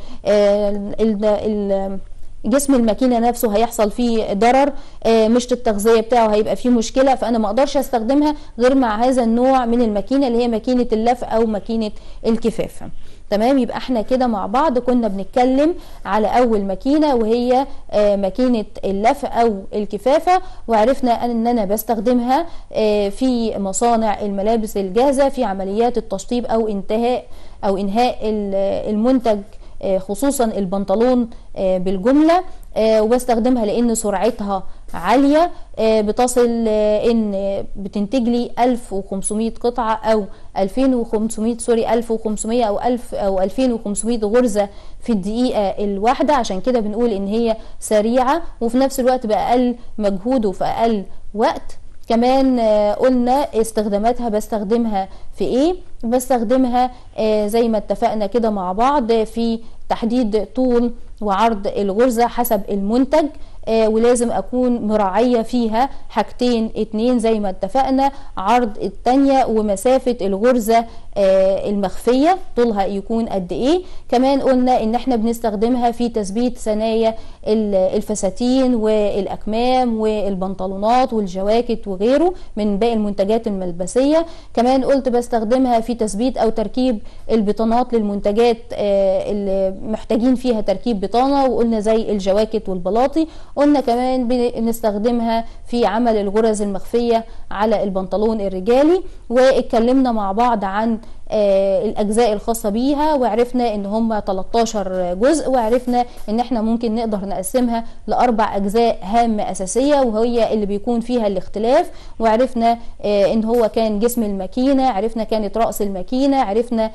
جسم الماكينه نفسه هيحصل فيه ضرر، مش التغذيه بتاعه هيبقى فيه مشكله، فانا ما اقدرش استخدمها غير مع هذا النوع من الماكينه اللي هي ماكينه اللف او ماكينه الكفافه. تمام، يبقى احنا كده مع بعض كنا بنتكلم على اول ماكينه وهي ماكينه اللف او الكفافه، وعرفنا ان انا بستخدمها في مصانع الملابس الجاهزه في عمليات التشطيب او انتهاء او انهاء المنتج، خصوصا البنطلون بالجمله. وبستخدمها لان سرعتها عاليه، بتصل ان بتنتج لي ألف وخمسمائة قطعه او ألفين وخمسمائة سوري ألف وخمسمائة او ألف او ألفين وخمسمائة غرزه في الدقيقه الواحده. عشان كده بنقول ان هي سريعه وفي نفس الوقت باقل مجهود وفي اقل وقت. كمان قلنا استخداماتها بستخدمها في ايه؟ بستخدمها زي ما اتفقنا كده مع بعض في تحديد طول وعرض الغرزة حسب المنتج، آه ولازم اكون مراعية فيها حاجتين اتنين زي ما اتفقنا، عرض التانية ومسافة الغرزة آه المخفية طولها يكون قد ايه. كمان قلنا ان احنا بنستخدمها في تثبيت ثنايا الفساتين والاكمام والبنطلونات والجواكت وغيره من باقي المنتجات الملبسية. كمان قلت بستخدمها في تثبيت او تركيب البطانات للمنتجات آه اللي محتاجين فيها تركيب بطانة، وقلنا زي الجواكت والبلاطي. قلنا كمان بنستخدمها في عمل الغرز المخفية على البنطلون الرجالي، واتكلمنا مع بعض عن آه الاجزاء الخاصة بيها، وعرفنا ان هم تلتاشر جزء، وعرفنا ان احنا ممكن نقدر نقسمها لاربع اجزاء هامة اساسية وهي اللي بيكون فيها الاختلاف. وعرفنا آه ان هو كان جسم الماكينة، عرفنا كانت رأس الماكينة، عرفنا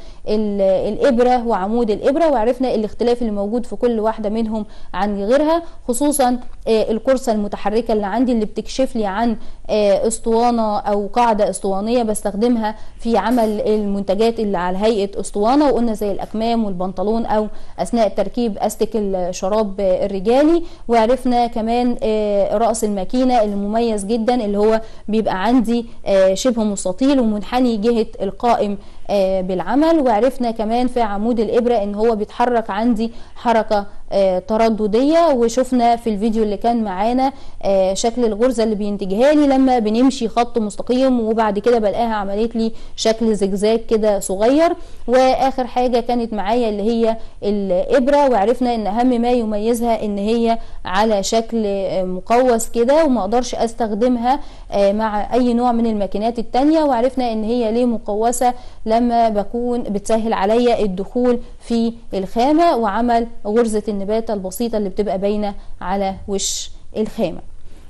الابرة وعمود الابرة، وعرفنا الاختلاف اللي موجود في كل واحدة منهم عن غيرها، خصوصا آه القرصة المتحركة اللي عندي اللي بتكشف لي عن آه اسطوانة او قاعدة اسطوانية بستخدمها في عمل المنتجات اللي على هيئة اسطوانة، وقلنا زي الاكمام والبنطلون او اثناء تركيب استك الشراب الرجالي. وعرفنا كمان رأس الماكينة اللي مميز جدا، اللي هو بيبقى عندي شبه مستطيل ومنحني جهة القائم بالعمل. وعرفنا كمان في عمود الإبرة ان هو بيتحرك عندي حركة ترددية، وشفنا في الفيديو اللي كان معانا شكل الغرزة اللي بينتجها لي لما بنمشي خط مستقيم وبعد كده بلاقيها عملت لي شكل زجزاج كده صغير. واخر حاجة كانت معايا اللي هي الإبرة، وعرفنا ان اهم ما يميزها ان هي على شكل مقوس كده وما اقدرش استخدمها مع اي نوع من الماكينات التانية. وعرفنا ان هي ليه مقوسة لما بكون بتسهل عليا الدخول في الخامة وعمل غرزة النباتة البسيطة اللي بتبقى باينة على وش الخامة.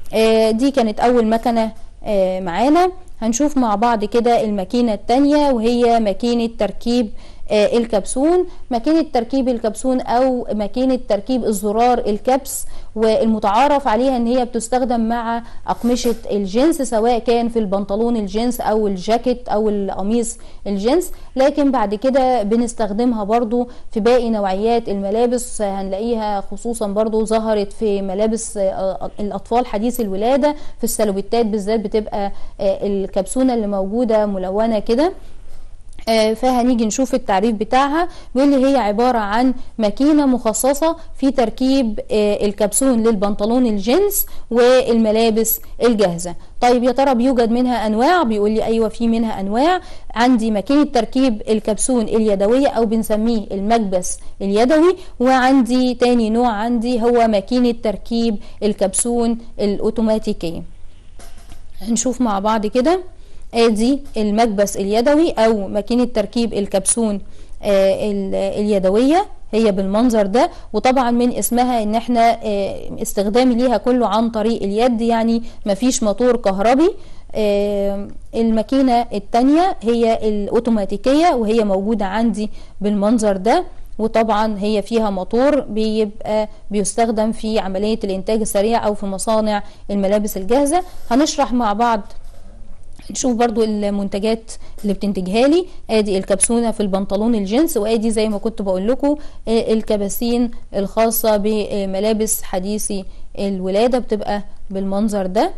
دي كانت اول مكنة معانا. هنشوف مع بعض كده الماكينة التانية وهي ماكينة تركيب الكبسون. ماكينة تركيب الكبسون او ماكينة تركيب الزرار الكبس، والمتعارف عليها ان هي بتستخدم مع اقمشة الجنس سواء كان في البنطلون الجنس او الجاكيت او القميص الجنس، لكن بعد كده بنستخدمها برضو في باقي نوعيات الملابس. هنلاقيها خصوصا برضو ظهرت في ملابس الاطفال حديث الولادة، في السلوبيتات بالذات بتبقى الكبسونة اللي موجودة ملونة كده. فهنيجي نشوف التعريف بتاعها. بيقول لي هي عبارة عن ماكينة مخصصة في تركيب الكبسون للبنطلون الجينز والملابس الجاهزة. طيب يا ترى بيوجد منها انواع؟ بيقول لي ايوه في منها انواع. عندي ماكينة تركيب الكبسون اليدوية او بنسميه المكبس اليدوي، وعندي تاني نوع عندي هو ماكينة تركيب الكبسون الاوتوماتيكية. هنشوف مع بعض كده. ادي المكبس اليدوي او ماكينة تركيب الكبسون اليدوية، هي بالمنظر ده. وطبعا من اسمها ان احنا استخدامي ليها كله عن طريق اليد، يعني مفيش موتور كهربي. الماكينة التانية هي الاوتوماتيكية وهي موجودة عندي بالمنظر ده، وطبعا هي فيها موتور بيبقى بيستخدم في عملية الانتاج السريع او في مصانع الملابس الجاهزة. هنشرح مع بعض نشوف برضو المنتجات اللي بتنتجها لي. ادي الكبسونة في البنطلون الجينز، وادي زي ما كنت بقول لكم الكباسين الخاصة بملابس حديثي الولادة بتبقى بالمنظر ده.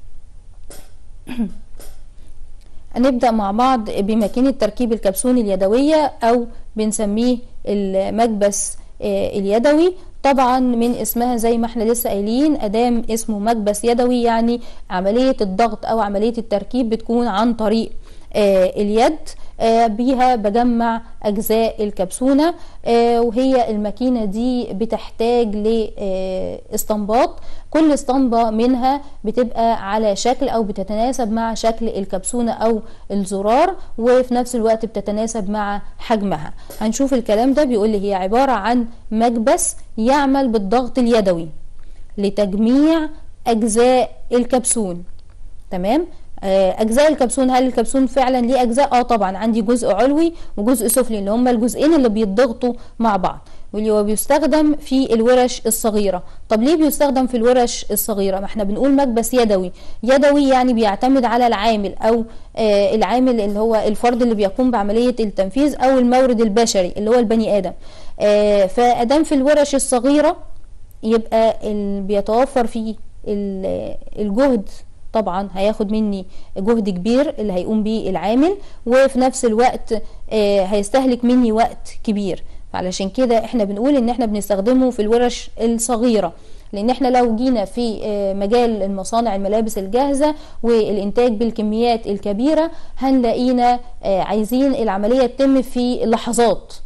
هنبدأ مع بعض بماكينة تركيب الكبسون اليدوية او بنسميه المكبس اليدوي. طبعا من اسمها زي ما احنا لسه قايلين ادام اسمه مكبس يدوي يعني عملية الضغط او عملية التركيب بتكون عن طريق آه اليد. آه بيها بجمع اجزاء الكبسونة، آه وهي الماكينة دي بتحتاج لاسطمبات. كل اسطمبة منها بتبقى على شكل او بتتناسب مع شكل الكبسونة او الزرار، وفي نفس الوقت بتتناسب مع حجمها. هنشوف الكلام ده. بيقول لي هي عبارة عن مكبس يعمل بالضغط اليدوي لتجميع اجزاء الكبسون. تمام. اجزاء الكبسون، هل الكبسون فعلا ليه اجزاء؟ اه طبعا عندي جزء علوي وجزء سفلي اللي هما الجزئين اللي بيتضغطوا مع بعض، واللي هو بيستخدم في الورش الصغيرة. طب ليه بيستخدم في الورش الصغيرة؟ ما احنا بنقول مكبس يدوي. يدوي يعني بيعتمد على العامل او آه العامل اللي هو الفرد اللي بيقوم بعملية التنفيذ او المورد البشري اللي هو البني ادم. آه فادام في الورش الصغيرة يبقى بيتوفر فيه الجهد، طبعا هياخد مني جهد كبير اللي هيقوم بيه العامل، وفي نفس الوقت آه هيستهلك مني وقت كبير. فعلشان كده احنا بنقول ان احنا بنستخدمه في الورش الصغيرة، لان احنا لو جينا في مجال المصانع الملابس الجاهزة والانتاج بالكميات الكبيرة هنلاقينا عايزين العملية تتم في لحظات،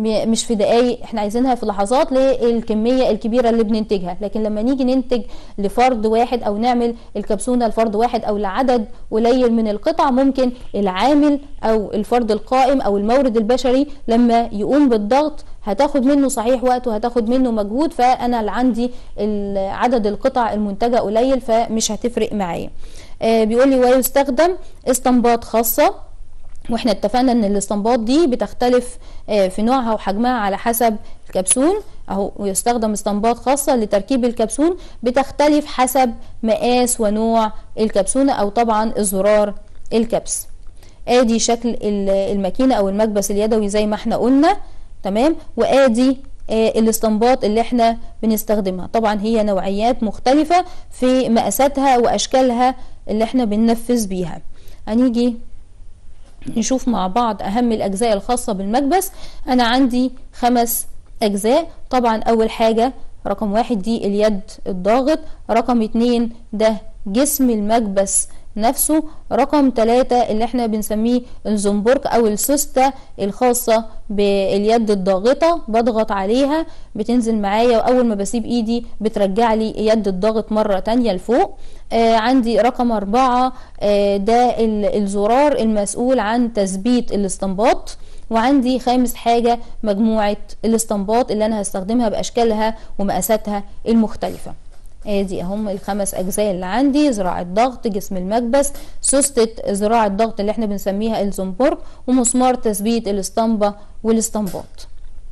مش في دقايق، احنا عايزينها في لحظات للكميه الكبيره اللي بننتجها. لكن لما نيجي ننتج لفرد واحد او نعمل الكبسونه لفرد واحد او لعدد قليل من القطع، ممكن العامل او الفرد القائم او المورد البشري لما يقوم بالضغط هتاخد منه صحيح وقت وهتاخد منه مجهود، فانا اللي عندي عدد القطع المنتجه قليل فمش هتفرق معايا. آه بيقول لي ويستخدم استنباط خاصه، واحنا اتفقنا ان الاستنباط دي بتختلف في نوعها وحجمها على حسب الكبسول اهو. ويستخدم استنباط خاصة لتركيب الكبسول بتختلف حسب مقاس ونوع الكبسونة او طبعا زرار الكبس. ادي شكل الماكينة او المكبس اليدوي زي ما احنا قلنا، تمام. وادي الاستنباط اللي احنا بنستخدمها. طبعا هي نوعيات مختلفة في مقاساتها واشكالها اللي احنا بننفذ بيها. هنيجي نشوف مع بعض اهم الاجزاء الخاصة بالمكبس. انا عندي خمس اجزاء. طبعا اول حاجة رقم واحد دي اليد الضاغط، رقم اتنين ده جسم المكبس نفسه، رقم ثلاثة اللي احنا بنسميه الزنبرك او السوستة الخاصة باليد الضاغطة، بضغط عليها بتنزل معايا، واول ما بسيب ايدي بترجع لي يد الضغط مرة تانية لفوق. آه عندي رقم اربعة آه ده الزرار المسؤول عن تثبيت الاستنباط، وعندي خامس حاجة مجموعة الاستنباط اللي انا هستخدمها باشكالها ومقاساتها المختلفة. ادي اهم الخمس اجزاء اللي عندي: ذراع الضغط، جسم المكبس، سوستة ذراع الضغط اللي احنا بنسميها الزنبرك، ومسمار تثبيت الاسطمبة والاستنباط.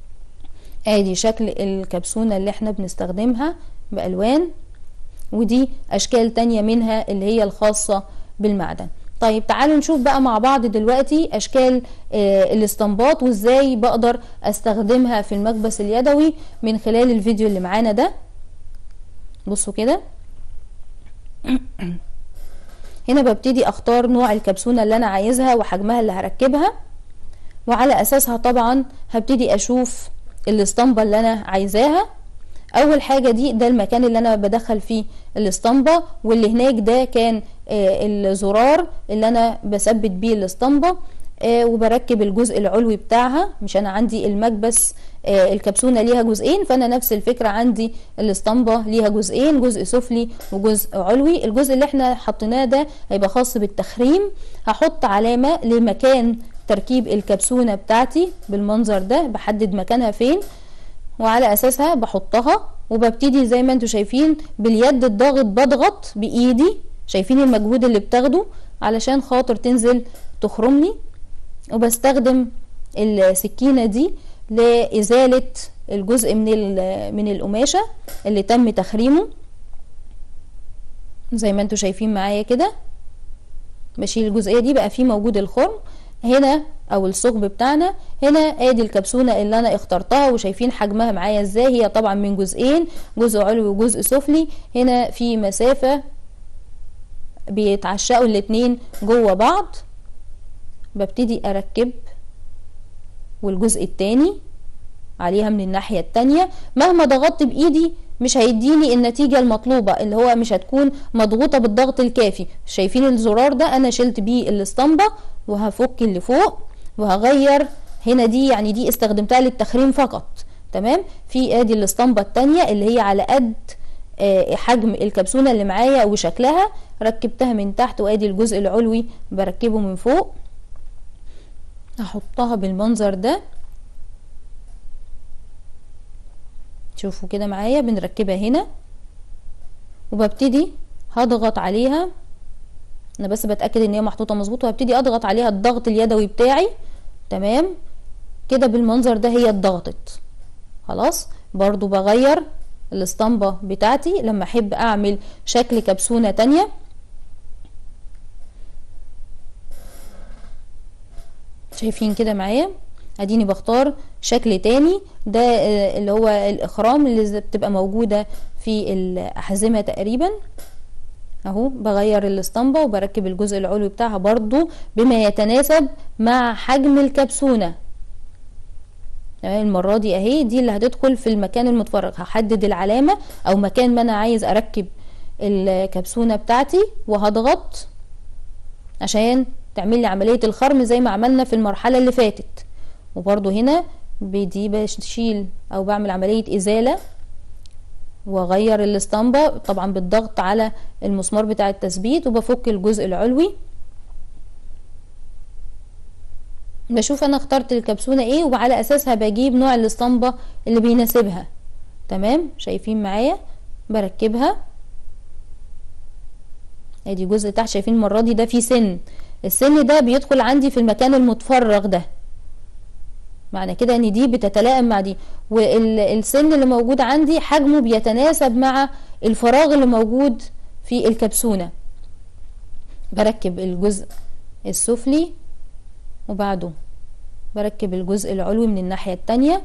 ادي شكل الكبسونة اللي احنا بنستخدمها بالوان، ودي اشكال تانية منها اللي هي الخاصة بالمعدن. طيب تعالوا نشوف بقى مع بعض دلوقتي اشكال آه الاستنباط وازاي بقدر استخدمها في المكبس اليدوي من خلال الفيديو اللي معانا ده. بصوا كده، هنا ببتدي اختار نوع الكبسونة اللي انا عايزها وحجمها اللي هركبها، وعلى اساسها طبعا هبتدي اشوف الاسطمبة اللي انا عايزاها. اول حاجة دي ده المكان اللي انا بدخل فيه الاسطمبة، واللي هناك ده كان آه الزرار اللي انا بثبت بيه الاسطمبة آه وبركب الجزء العلوي بتاعها. مش انا عندي المكبس آه الكبسونة ليها جزئين، فانا نفس الفكرة عندي الاسطمبة ليها جزئين، جزء سفلي وجزء علوي. الجزء اللي احنا حطيناه ده هيبقى خاص بالتخريم. هحط علامة لمكان تركيب الكبسونة بتاعتي بالمنظر ده، بحدد مكانها فين وعلى اساسها بحطها، وببتدي زي ما انتوا شايفين باليد الضاغط بضغط بايدي. شايفين المجهود اللي بتاخده علشان خاطر تنزل تخرمني، وبستخدم السكينة دي لإزالة الجزء من من القماشة اللي تم تخريمه زي ما انتوا شايفين معايا كده. بشيل الجزئية دي بقى فيه موجود الخرم هنا او الثقب بتاعنا. هنا ادي الكبسونة اللي انا اخترتها، وشايفين حجمها معايا ازاي. هي طبعا من جزئين، جزء علوي وجزء سفلي. هنا في مسافة بيتعشقوا الاتنين جوه بعض. ببتدي اركب والجزء التاني عليها من الناحية التانية. مهما ضغطت بايدي مش هيديني النتيجة المطلوبة، اللي هو مش هتكون مضغوطة بالضغط الكافي. شايفين الزرار ده انا شلت بيه الاسطمبة، وهفك اللي فوق وهغير هنا. دي يعني دي استخدمتها للتخريم فقط، تمام. في ادي الاسطمبة التانية اللي هي على قد حجم الكبسونة اللي معايا وشكلها، ركبتها من تحت. وادي الجزء العلوي بركبه من فوق، هحطها بالمنظر ده. شوفوا كده معايا بنركبها هنا، وببتدي هضغط عليها. انا بس بتأكد ان هي محطوطة مظبوط، وهبتدي اضغط عليها الضغط اليدوي بتاعي، تمام كده بالمنظر ده. هي اتضغطت خلاص. برضو بغير الاسطمبة بتاعتي لما احب اعمل شكل كبسونة تانية. شايفين كده معايا، اديني بختار شكل تاني. ده اللي هو الاخرام اللي بتبقى موجودة في الاحزمة تقريبا اهو. بغير الاسطمبة وبركب الجزء العلوي بتاعها برضو بما يتناسب مع حجم الكبسونة. المرة دي اهي دي اللي هتدخل في المكان المتفرغ. هحدد العلامة او مكان ما انا عايز اركب الكبسونة بتاعتي، وهضغط عشان تعمل لي عملية الخرم زي ما عملنا في المرحلة اللي فاتت. وبرضو هنا بدي بشيل او بعمل عملية ازالة واغير الاسطمبة طبعا بالضغط على المسمار بتاع التثبيت، وبفك الجزء العلوي. بشوف انا اخترت الكبسونة ايه وعلى اساسها بجيب نوع الاسطمبة اللي بيناسبها. تمام، شايفين معايا بركبها. ادي جزء تحت، شايفين المرة دي ده فيه سن، السن ده بيدخل عندي في المكان المتفرغ ده، معنى كده ان دي بتتلائم مع دي، والسن اللي موجود عندي حجمه بيتناسب مع الفراغ اللي موجود في الكبسونة. بركب الجزء السفلي وبعده بركب الجزء العلوي من الناحية التانية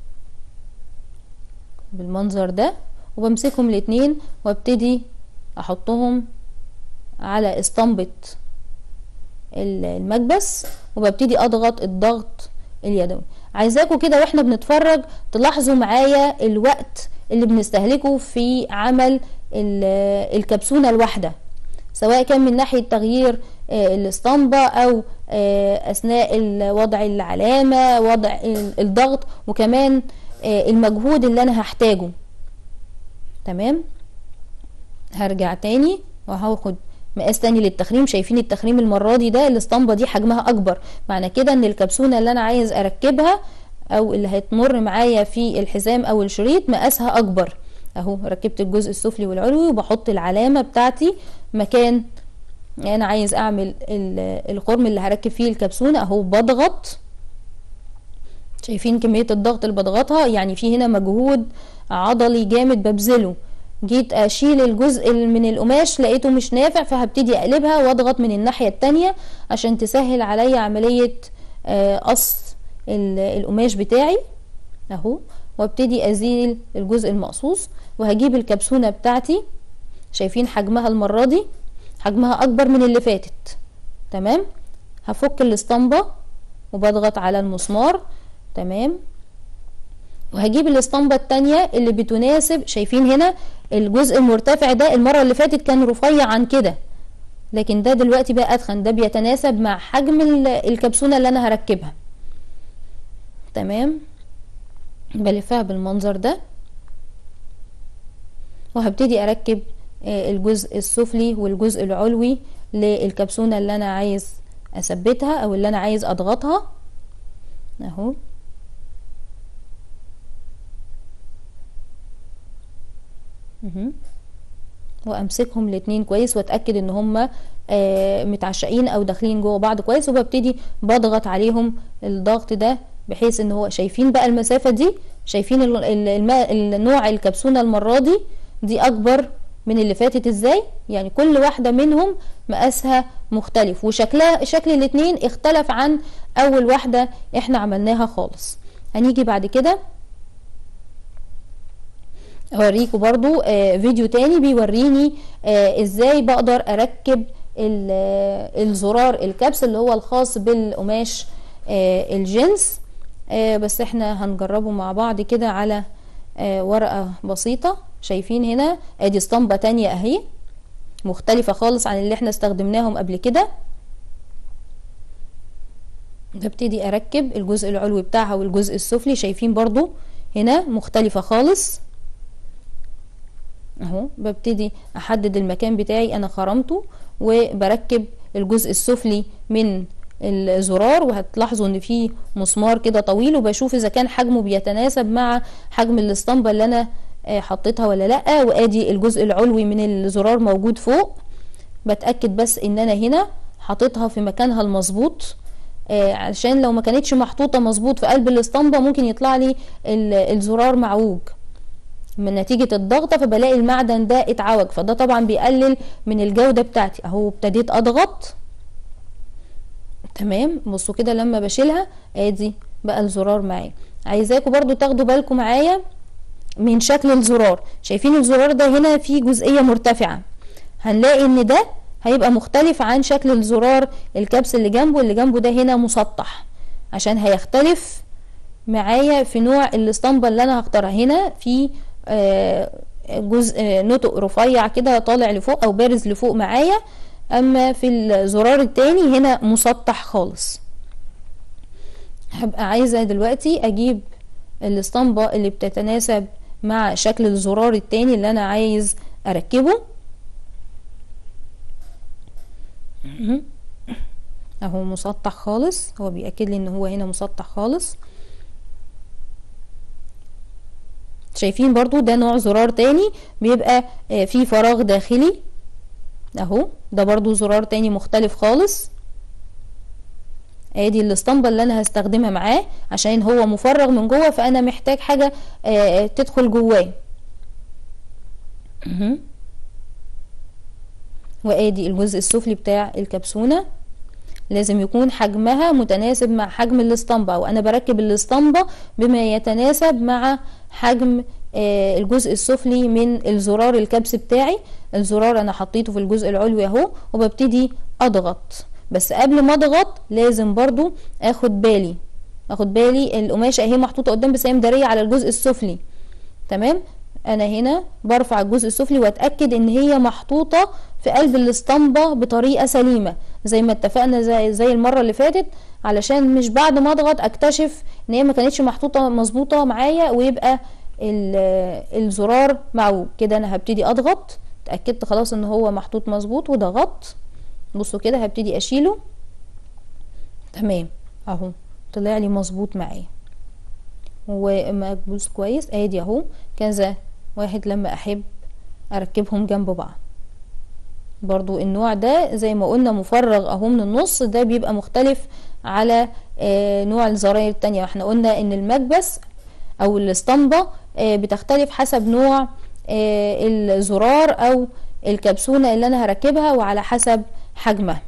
بالمنظر ده، وبمسكهم الاتنين وابتدي احطهم على اسطمبة المكبس، وببتدي اضغط الضغط اليدوي. عايزاكم كده واحنا بنتفرج تلاحظوا معايا الوقت اللي بنستهلكه في عمل الكبسونة الواحدة، سواء كان من ناحية تغيير الاسطمبة او اثناء وضع العلامة، وضع الضغط، وكمان المجهود اللي انا هحتاجه. تمام، هرجع تاني وهاخد مقاس تاني للتخريم. شايفين التخريم المرة دي ده الاسطمبة دي حجمها اكبر، معنى كده ان الكبسونة اللي انا عايز اركبها او اللي هتمر معايا في الحزام او الشريط مقاسها اكبر. اهو ركبت الجزء السفلي والعلوي، وبحط العلامة بتاعتي مكان انا عايز اعمل الخرم اللي هركب فيه الكبسونة. اهو بضغط، شايفين كمية الضغط اللي بضغطها، يعني في هنا مجهود عضلي جامد ببذله. جيت اشيل الجزء من القماش لقيته مش نافع، فهبتدي اقلبها واضغط من الناحية التانية عشان تسهل عليا عملية قص القماش بتاعي. اهو، وابتدي ازيل الجزء المقصوص، وهجيب الكبسونة بتاعتي. شايفين حجمها المرة دي حجمها اكبر من اللي فاتت. تمام، هفك الاسطمبة وبضغط على المسمار. تمام، وهجيب الاسطمبة التانية اللي بتناسب. شايفين هنا الجزء المرتفع ده المرة اللي فاتت كان رفيع عن كده، لكن ده دلوقتي بقى اتخن، ده بيتناسب مع حجم الكبسونة اللي انا هركبها. تمام، بلفها بالمنظر ده، وهبتدي اركب الجزء السفلي والجزء العلوي للكبسونة اللي انا عايز اثبتها او اللي انا عايز اضغطها. اهو، وامسكهم الاتنين كويس واتاكد ان هما متعشقين او داخلين جوه بعض كويس، وببتدي بضغط عليهم الضغط ده بحيث ان هو. شايفين بقى المسافة دي، شايفين النوع الكبسونة المرة دي دي اكبر من اللي فاتت ازاي، يعني كل واحدة منهم مقاسها مختلف، وشكلها شكل الاتنين اختلف عن اول واحدة احنا عملناها خالص. هنيجي بعد كده اوريكم برضو آه فيديو تاني بيوريني آه ازاي بقدر اركب الزرار الكبس اللي هو الخاص بالقماش آه الجنس. آه بس احنا هنجربه مع بعض كده على آه ورقة بسيطة. شايفين هنا ادي اسطمبة تانية اهي مختلفة خالص عن اللي احنا استخدمناهم قبل كده. ببتدي اركب الجزء العلوي بتاعها والجزء السفلي، شايفين برضو هنا مختلفة خالص. اهو ببتدي احدد المكان بتاعي انا خرمته، وبركب الجزء السفلي من الزرار، وهتلاحظوا ان فيه مسمار كده طويل، وبشوف اذا كان حجمه بيتناسب مع حجم الاسطمبة اللي انا حطيتها ولا لا. وادي الجزء العلوي من الزرار موجود فوق، بتأكد بس ان انا هنا حطيتها في مكانها المظبوط، عشان لو ما كانتش محطوطة مظبوط في قلب الاسطمبة ممكن يطلع لي الزرار معوج من نتيجة الضغطة، فبلاقي المعدن ده اتعوج، فده طبعا بيقلل من الجودة بتاعتي. اهو ابتديت اضغط. تمام، بصوا كده لما بشيلها ادي بقى الزرار معايا. عايزاكم برضو تاخدوا بالكم معايا من شكل الزرار. شايفين الزرار ده هنا فيه جزئية مرتفعة، هنلاقي ان ده هيبقى مختلف عن شكل الزرار الكبس اللي جنبه. اللي جنبه ده هنا مسطح، عشان هيختلف معايا في نوع الاسطمبة اللي انا هختارها. هنا في جزء نتق رفيع كده طالع لفوق او بارز لفوق معايا، اما في الزرار التاني هنا مسطح خالص. هبقى عايزة دلوقتي اجيب الاسطمبة اللي بتتناسب مع شكل الزرار التاني اللي انا عايز اركبه. اهو مسطح خالص، هو بيأكد لي ان هو هنا مسطح خالص. شايفين برضو ده نوع زرار تاني بيبقى فيه فراغ داخلي اهو، ده برضو زرار تاني مختلف خالص. ادي الاسطمبة اللي انا هستخدمها معاه عشان هو مفرغ من جوه، فانا محتاج حاجة تدخل جواه. وادي الجزء السفلي بتاع الكبسونة، لازم يكون حجمها متناسب مع حجم الاسطمبة، وانا بركب الاسطمبة بما يتناسب مع حجم الجزء السفلي من الزرار الكبس بتاعي. الزرار انا حطيته في الجزء العلوي اهو، وببتدي اضغط. بس قبل ما اضغط لازم برضو اخد بالي اخد بالي القماشة اهي محطوطة قدام بس هي مدارية على الجزء السفلي. تمام، انا هنا برفع الجزء السفلي واتأكد ان هي محطوطة في قلب الاسطمبة بطريقة سليمة زي ما اتفقنا زي, زي المرة اللي فاتت، علشان مش بعد ما اضغط اكتشف ان هي ما كانتش محطوطة مظبوطة معايا ويبقى الزرار معوج كده. انا هبتدي اضغط، اتأكدت خلاص ان هو محطوط مظبوط وضغطت. بصوا كده هبتدي اشيله. تمام اهو طلع لي مظبوط معايا ومكبوس كويس. ادي اهو كذا واحد لما احب اركبهم جنب بعض. برضو النوع ده زي ما قلنا مفرغ اهو من النص، ده بيبقى مختلف على آه نوع الزراير التانية. احنا قلنا ان المكبس او الاسطمبة آه بتختلف حسب نوع آه الزرار او الكبسونة اللي انا هركبها وعلى حسب حجمها.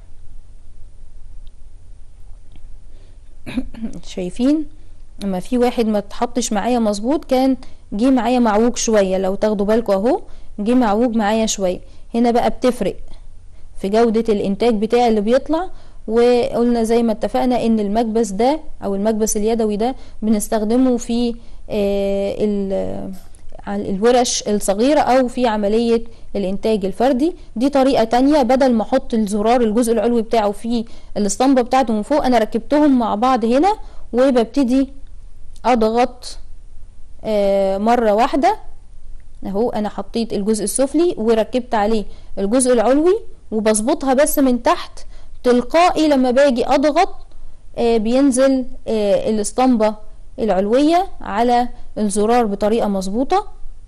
شايفين اما في واحد ما تحطش معايا مظبوط كان جه معايا معوج شوية، لو تاخدوا بالكم اهو جه معوج معايا شوية. هنا بقى بتفرق في جودة الانتاج بتاعي اللي بيطلع. وقلنا زي ما اتفقنا ان المكبس ده او المكبس اليدوي ده بنستخدمه في آه الورش الصغيرة او في عملية الانتاج الفردي. دي طريقة تانية، بدل ما احط الزرار الجزء العلوي بتاعه في الاسطمبة بتاعته من فوق، انا ركبتهم مع بعض هنا وببتدي اضغط آه مرة واحدة اهو. انا حطيت الجزء السفلي وركبت عليه الجزء العلوي وبظبطها بس من تحت تلقائي. لما باجي اضغط آه بينزل آه الاسطمبة العلوية على الزرار بطريقة مظبوطة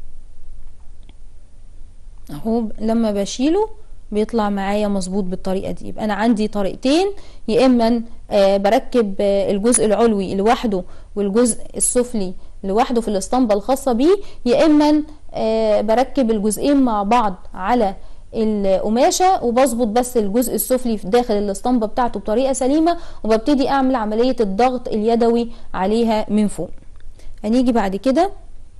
اهو. لما بشيله بيطلع معايا مظبوط بالطريقة دي. يبقى انا عندي طريقتين، يا اما آه بركب آه الجزء العلوي لوحده والجزء السفلي لوحده في الاسطمبة الخاصة بيه، يا اما آه بركب الجزئين مع بعض على القماشة وبظبط بس الجزء السفلي في داخل الاسطمبة بتاعته بطريقة سليمة، وببتدي اعمل عملية الضغط اليدوي عليها من فوق. هنيجي بعد كده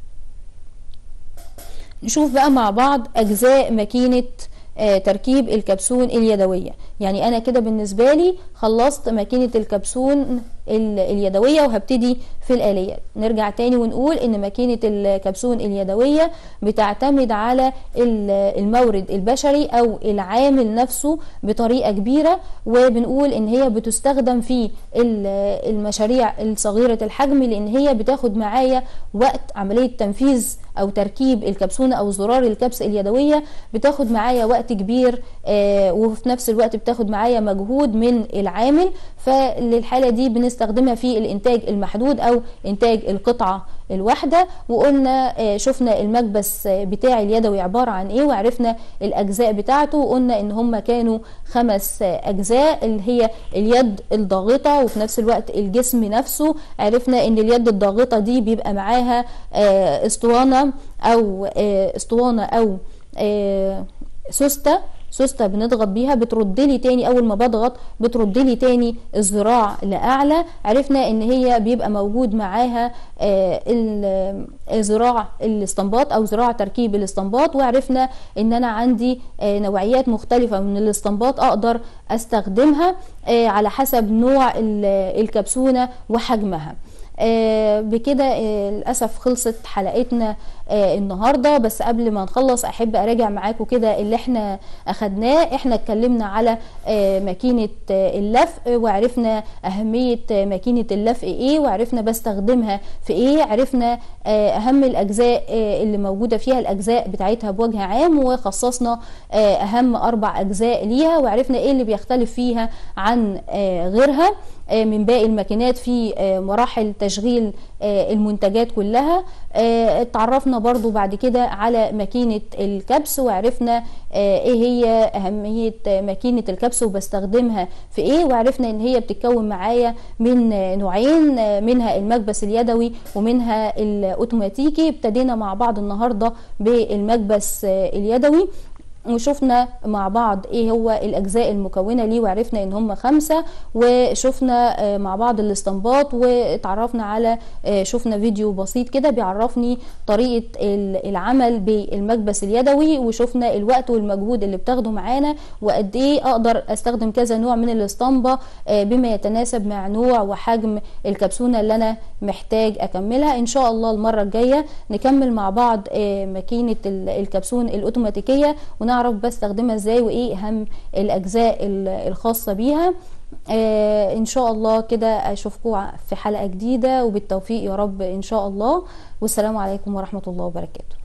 نشوف بقى مع بعض اجزاء ماكينة آه تركيب الكبسون اليدوية. يعني انا كده بالنسبة لي خلصت ماكينة الكبسون اليدوية وهبتدي في الآلية. نرجع تاني ونقول ان ماكينة الكبسون اليدوية بتعتمد على المورد البشري او العامل نفسه بطريقة كبيرة، وبنقول ان هي بتستخدم في المشاريع الصغيرة الحجم لان هي بتاخد معايا وقت. عملية تنفيذ او تركيب الكبسونة او زرار الكبس اليدوية بتاخد معايا وقت كبير آه وفي نفس الوقت بتاخد معايا مجهود من العامل. فللحالة دي بنستخدمها في الانتاج المحدود او انتاج القطعة الواحدة. وقلنا آه شفنا المكبس بتاعي اليدوي عبارة عن ايه، وعرفنا الاجزاء بتاعته. وقلنا ان هم كانوا خمس اجزاء اللي هي اليد الضاغطة وفي نفس الوقت الجسم نفسه. عرفنا ان اليد الضاغطة دي بيبقى معاها آه اسطوانة او آه اسطوانة او آه سوستة سوستة بنضغط بيها بترد لي تاني. اول ما بضغط بترد لي تاني الذراع لاعلى. عرفنا ان هي بيبقى موجود معاها ذراع الاسطمبات او ذراع تركيب الاسطمبات. وعرفنا ان انا عندي نوعيات مختلفة من الاسطمبات اقدر استخدمها على حسب نوع الكبسونة وحجمها. آه بكده آه للأسف خلصت حلقتنا آه النهارده. بس قبل ما نخلص احب اراجع معاكم كده اللي احنا اخدناه. احنا اتكلمنا على آه ماكينه آه اللفق، وعرفنا اهميه آه ماكينه اللفق ايه، وعرفنا بستخدمها في ايه، عرفنا آه اهم الاجزاء آه اللي موجوده فيها، الاجزاء بتاعتها بوجه عام، وخصصنا آه اهم اربع اجزاء ليها، وعرفنا ايه اللي بيختلف فيها عن آه غيرها من باقي الماكينات في مراحل تشغيل المنتجات كلها. اتعرفنا برضو بعد كده على ماكينة الكبس، وعرفنا ايه هي اهمية ماكينة الكبس وبستخدمها في ايه، وعرفنا ان هي بتتكون معايا من نوعين، منها المكبس اليدوي ومنها الاوتوماتيكي. ابتدينا مع بعض النهاردة بالمكبس اليدوي، وشفنا مع بعض ايه هو الاجزاء المكونه ليه، وعرفنا ان هم خمسه، وشفنا مع بعض الاستنباط، واتعرفنا على شفنا فيديو بسيط كده بيعرفني طريقه العمل بالمكبس اليدوي، وشفنا الوقت والمجهود اللي بتاخده معانا، وقد ايه اقدر استخدم كذا نوع من الاسطمبه بما يتناسب مع نوع وحجم الكبسونه اللي انا محتاج اكملها. ان شاء الله المره الجايه نكمل مع بعض ماكينه الكبسون الاوتوماتيكيه، ونعرف بستخدمها ازاي وايه اهم الاجزاء الخاصه بيها. آه ان شاء الله كده اشوفكم في حلقه جديده، وبالتوفيق يا رب ان شاء الله. والسلام عليكم ورحمه الله وبركاته.